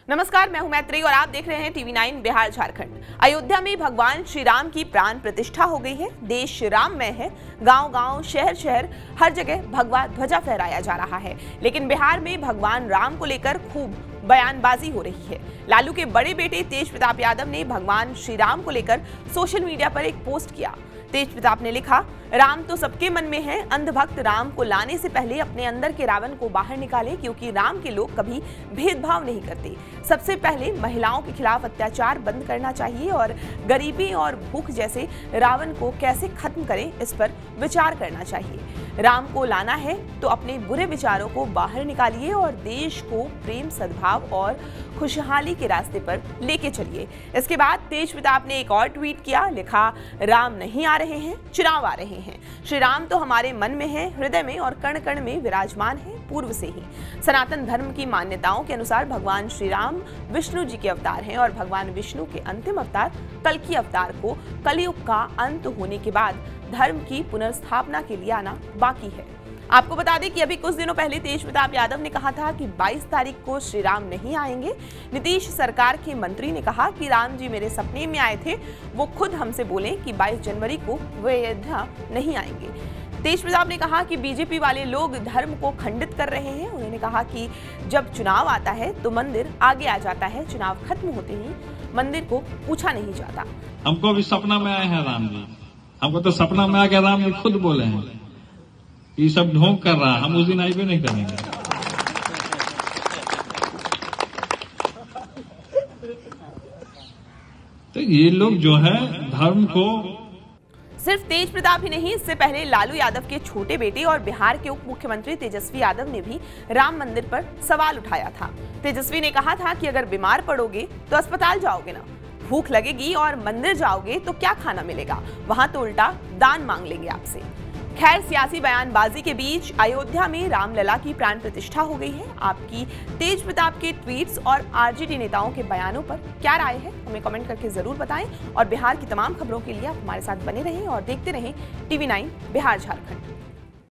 नमस्कार, मैं हूं मैत्री और आप देख रहे हैं TV9 बिहार झारखंड। अयोध्या में भगवान श्री राम की प्राण प्रतिष्ठा हो गई है। देश राममय है। गांव-गांव, शहर-शहर, हर जगह भगवा ध्वजा फहराया जा रहा है। लेकिन बिहार में भगवान राम को लेकर खूब बयानबाजी हो रही है। लालू के बड़े बेटे तेज प्रताप यादव ने भगवान श्री राम को लेकर सोशल मीडिया पर एक पोस्ट किया। तेज प्रताप ने लिखा, राम तो सबके मन में है। अंधभक्त राम को लाने से पहले अपने अंदर के रावण को बाहर निकाले, क्योंकि राम के लोग कभी भेदभाव नहीं करते। सबसे पहले महिलाओं के खिलाफ अत्याचार बंद करना चाहिए और गरीबी और भूख जैसे रावण को कैसे खत्म करें, इस पर विचार करना चाहिए। राम को लाना है तो अपने बुरे विचारों को बाहर निकालिए और देश को प्रेम, सद्भाव और खुशहाली के रास्ते पर लेके चलिए। इसके बाद तेज प्रताप ने एक और ट्वीट किया, लिखा, राम नहीं आ रहे हैं, चुनाव आ रहे हैं। श्री राम तो हमारे मन में है, हृदय में और कण कण में विराजमान है पूर्व से ही। सनातन धर्म की मान्यताओं के अनुसार भगवान श्री राम विष्णु जी के अवतार हैं और भगवान विष्णु के अंतिम अवतार कल्कि अवतार को कलयुग का अंत होने के बाद धर्म की पुनर्स्थापना के लिए आना बाकी है। आपको बता दें कि अभी कुछ दिनों पहले तेज प्रताप यादव ने कहा था कि 22 तारीख को श्री राम नहीं आएंगे। नीतीश सरकार के मंत्री ने कहा कि राम जी मेरे सपने में आए थे, वो खुद हमसे बोले कि 22 जनवरी को वे अयोध्या नहीं आएंगे। तेज प्रताप ने कहा कि बीजेपी वाले लोग धर्म को खंडित कर रहे हैं। उन्होंने कहा कि जब चुनाव आता है तो मंदिर आगे आ जाता है, चुनाव खत्म होते ही मंदिर को पूछा नहीं जाता। हमको भी सपना में आए हैं राम जी, हमको तो सपना में आ गया, राम जी खुद बोले हैं ये सब ढोंग कर रहा, हम उस दिन आई भी नहीं करेंगे। तो ये लोग जो है धर्म को, सिर्फ तेज प्रताप ही नहीं, इससे पहले लालू यादव के छोटे बेटे और बिहार के उप मुख्यमंत्री तेजस्वी यादव ने भी राम मंदिर पर सवाल उठाया था। तेजस्वी ने कहा था कि अगर बीमार पड़ोगे तो अस्पताल जाओगे ना, भूख लगेगी और मंदिर जाओगे तो क्या खाना मिलेगा, वहां तो उल्टा दान मांग लेंगे आपसे। खैर, सियासी बयानबाजी के बीच अयोध्या में रामलला की प्राण प्रतिष्ठा हो गई है। आपकी तेज प्रताप के ट्वीट्स और आरजेडी नेताओं के बयानों पर क्या राय है, हमें कमेंट करके जरूर बताएं और बिहार की तमाम खबरों के लिए आप हमारे साथ बने रहें और देखते रहें TV9 बिहार झारखंड।